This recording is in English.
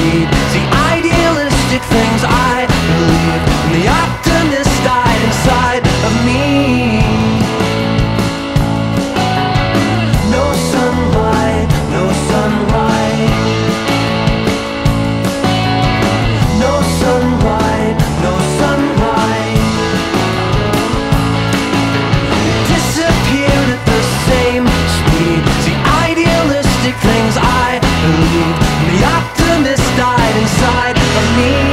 speed. The idealistic things I believe, and the optimist died inside of me. No sunlight, no sunlight. No sunlight, no sunlight. It disappeared at the same speed. The idealistic things I believed, and the optimist died inside of me.